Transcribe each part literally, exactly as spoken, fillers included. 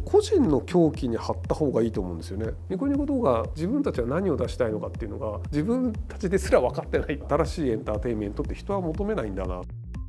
個人の狂気に張った方がいいと思うんですよね。ニコニコ動画、自分たちは何を出したいのかっていうのが自分たちですら分かってない。新しいエンターテインメントって人は求めないんだな。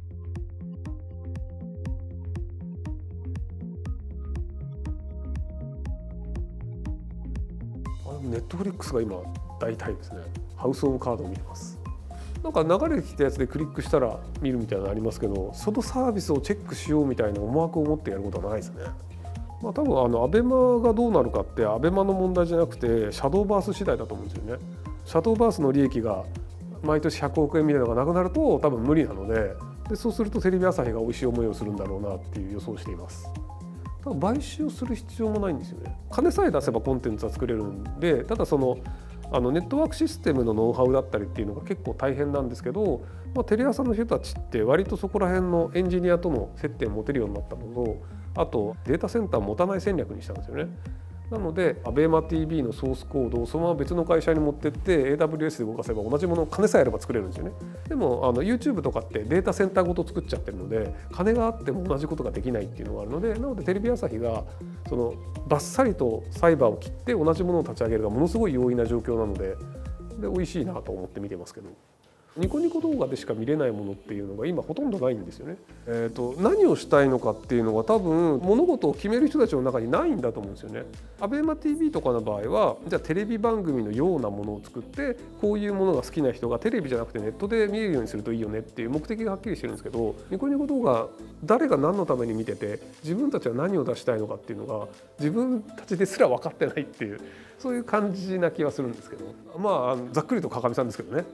ネットフリックスが今大体ですね、ハウス・オブ・カードを見てます。なんか流れてきたやつでクリックしたら見るみたいなのありますけど、そのサービスをチェックしようみたいな思惑を持ってやることはないですね。まあ、多分あのアベマがどうなるかってアベマの問題じゃなくてシャドーバース次第だと思うんですよね。シャドーバースの利益が毎年ひゃくおくえんみたいなのがなくなると多分無理なので、でそうするとテレビ朝日が美味しい思いをするんだろうなっていう予想をしています。買収をする必要もないんですよね。金さえ出せばコンテンツは作れるんで、ただそのあのネットワークシステムのノウハウだったりっていうのが結構大変なんですけど、まあ、テレ朝の人たちって割とそこら辺のエンジニアとの接点を持てるようになったのと、あとデータセンターを持たない戦略にしたんですよね。なので アベマティービー のソースコードをそのまま別の会社に持ってって エーダブリューエス で動かせば同じものを金さえあれば作れるんですよね。でもあの YouTube とかってデータセンターごと作っちゃってるので、金があっても同じことができないっていうのがあるので、なのでテレビ朝日がそのバッサリとサイバーを切って同じものを立ち上げるのがものすごい容易な状況なので、で美味しいなと思って見てますけど。ニコニコ動画でしか見れないものっていうのが今ほとんどないんですよね。えーと、何をしたいのかっていうのが多分物事を決める人たちの中にないんだと思うんですよね。アベマティービー とかの場合はじゃあテレビ番組のようなものを作って、こういうものが好きな人がテレビじゃなくてネットで見れるようにするといいよねっていう目的がはっきりしてるんですけど、ニコニコ動画誰が何のために見てて自分たちは何を出したいのかっていうのが自分たちですら分かってないっていう、そういう感じな気はするんですけど、まあざっくりと川上さんですけどね。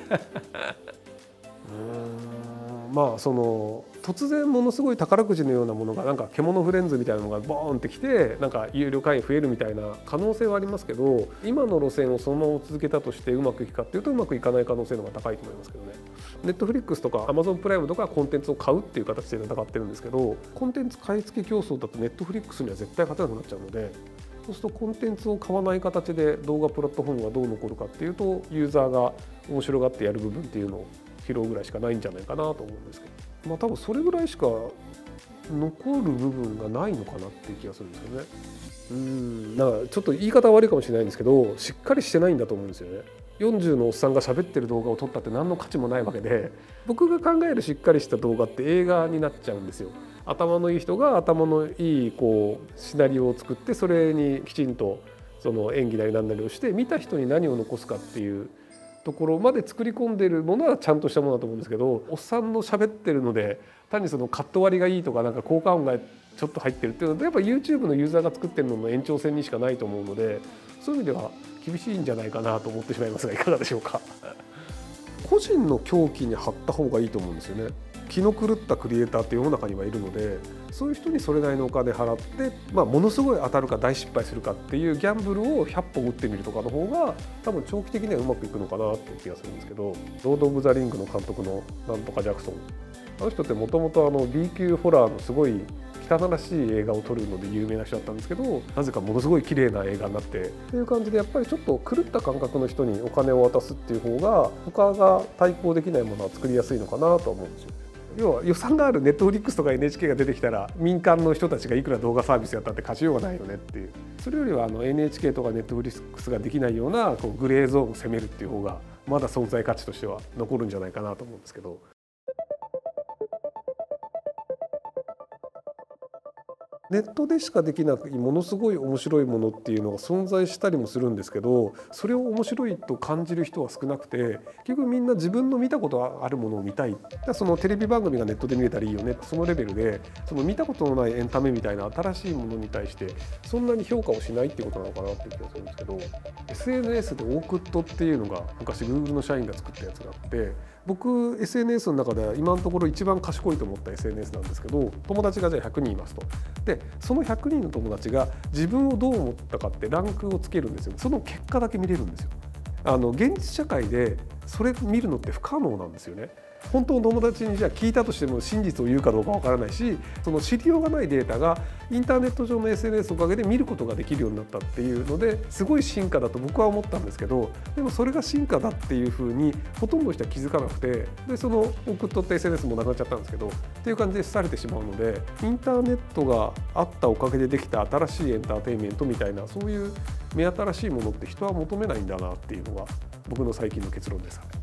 うーんまあその突然ものすごい宝くじのようなものがなんか獣フレンズみたいなのがボーンってきてなんか有料会員増えるみたいな可能性はありますけど、今の路線をそのまま続けたとしてうまくいくかっていうとうまくいかない可能性の方が高いと思いますけどね。ネットフリックスとかアマゾンプライムとかコンテンツを買うっていう形で戦ってるんですけど、コンテンツ買い付け競争だとネットフリックスには絶対勝てなくなっちゃうので、そうするとコンテンツを買わない形で動画プラットフォームがどう残るかっていうと、ユーザーが面白がってやる部分っていうのを拾うぐらいしかないんじゃないかなと思うんですけど、まあ多分それぐらいしか残る部分がないのかなっていう気がするんですよね。うんなんかちょっと言い方悪いかもしれないんですけど、しっかりしてないんだと思うんですよね。よんじゅうのおっさんが喋ってる動画を撮ったって何の価値もないわけで、僕が考えるしっかりした動画って映画になっちゃうんですよ。頭のいい人が頭のいいこうシナリオを作って、それにきちんとその演技なり何なりをして見た人に何を残すかっていうところまで作り込んでるものはちゃんとしたものだと思うんですけど、おっさんの喋ってるので単にそのカット割りがいいとかなんか効果音がちょっと入ってるっていうのはやっぱ YouTube のユーザーが作ってるのの延長線にしかないと思うので、そういう意味では厳しいんじゃないかなと思ってしまいますが、いかがでしょうか。個人の狂気に張った方がいいと思うんですよね。気の狂ったクリエイターって世の中にはいるので、そういう人にそれなりのお金払って、まあ、ものすごい当たるか大失敗するかっていうギャンブルをひゃっぽん打ってみるとかの方が多分長期的にはうまくいくのかなっていう気がするんですけど、ロード・オブ・ザ・リングの監督のなんとかジャクソン、あの人ってもともと B 級ホラーのすごい汚らしい映画を撮るので有名な人だったんですけど、なぜかものすごい綺麗な映画になってっていう感じで、やっぱりちょっと狂った感覚の人にお金を渡すっていう方が他が対抗できないものは作りやすいのかなと思うんですよ。要は予算があるネットフリックスとか エヌエイチケー が出てきたら民間の人たちがいくら動画サービスやったって勝ちようがないよねっていう、それよりはあの エヌエイチケー とかネットフリックスができないようなこうグレーゾーンを攻めるっていう方がまだ存在価値としては残るんじゃないかなと思うんですけど。ネットでしかできないものすごい面白いものっていうのが存在したりもするんですけど、それを面白いと感じる人は少なくて、結局みんな自分の見たことあるものを見たい、そのテレビ番組がネットで見れたらいいよねって、そのレベルでその見たことのないエンタメみたいな新しいものに対してそんなに評価をしないっていうことなのかなっていう気がするんですけど、 エスエヌエス でオークットっていうのが昔 Google の社員が作ったやつがあって、僕 エスエヌエス の中では今のところ一番賢いと思った エスエヌエス なんですけど、友達がじゃあひゃくにんいますと。でそのひゃくにんの友達が自分をどう思ったかってランクをつけるんですよ。その結果だけ見れるんですよ。あの現実社会でそれ見るのって不可能なんですよね。 本当の友達にじゃあ聞いたとしても真実を言うかどうかわからないし、その知りようがないデータがインターネット上の エスエヌエス のおかげで見ることができるようになったっていうのですごい進化だと僕は思ったんですけど、でもそれが進化だっていうふうにほとんどの人は気づかなくて、でその送っとった エスエヌエス もなくなっちゃったんですけどっていう感じでされてしまうので、インターネットがあったおかげでできた新しいエンターテインメントみたいな、そういう目新しいものって人は求めないんだなっていうのが僕の最近の結論です。